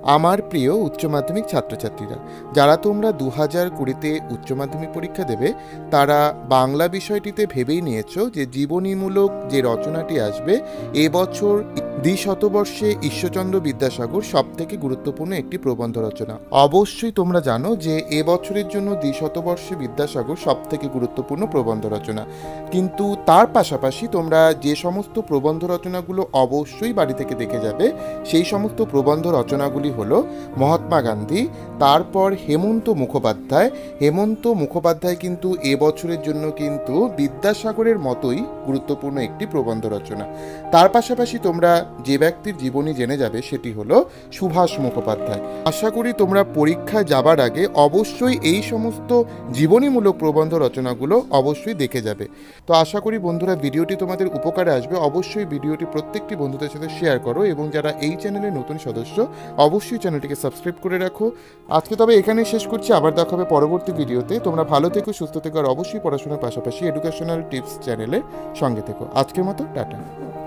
আমার প্রিয় উচ্চ মাধ্যমিক ছাত্রছাত্রীরা, যারা তোমরা 2020-তে উচ্চ মাধ্যমিক পরীক্ষা দেবে তারা বাংলা বিষয়টিতে ভেবেই নিয়েছো যে জীবনীমূলক যে রচনাটি আসবে এবছর দ্বিশতবর্ষে ঈশ্বরচন্দ্র বিদ্যাসাগর সবথেকে গুরুত্বপূর্ণ একটি প্রবন্ধ রচনা। অবশ্যই তোমরা জানো যে এবছরের জন্য দ্বিশতবর্ষে বিদ্যাসাগর সবথেকে গুরুত্বপূর্ণ প্রবন্ধ রচনা, কিন্তু তার পাশাপাশি তোমরা যে সমস্ত প্রবন্ধ রচনাগুলো অবশ্যই বাড়ি থেকে দেখে যাবে সেই সমস্ত প্রবন্ধ রচনাগুলি হলো মহাত্মা গান্ধী, তারপর হেমন্ত মুখোপাধ্যায় কিন্তু এবছরের জন্য কিন্তু বিদ্যাসাগরের মতোই গুরুত্বপূর্ণ একটি প্রবন্ধ রচনা। তার পাশাপাশি তোমরা যে ব্যক্তির জীবনী জেনে যাবে সেটি হলো সুভাষ মুখোপাধ্যায়। আশা করি তোমরা পরীক্ষায় যাবার আগে অবশ্যই এই সমস্ত জীবনীমূলক প্রবন্ধ রচনাগুলো অবশ্যই দেখে যাবে। তো আশা করি বন্ধুরা ভিডিওটি তোমাদের উপকারে আসবে। অবশ্যই ভিডিওটি প্রত্যেকটি বন্ধুদের সাথে শেয়ার করো এবং যারা এই চ্যানেলের নতুন সদস্য অবশ্যই চ্যানেলটিকে সাবস্ক্রাইব করে রাখো। আজকে তবে এখানেই শেষ করছি, আবার দেখা হবে পরবর্তী ভিডিওতে। তোমরা ভালো থেকো, সুস্থ থেকো, আর অবশ্যই পড়াশোনার পাশাপাশি এডুকেশনাল টিপস চ্যানেলের সঙ্গে থেকো। আজকের মতো টাটা।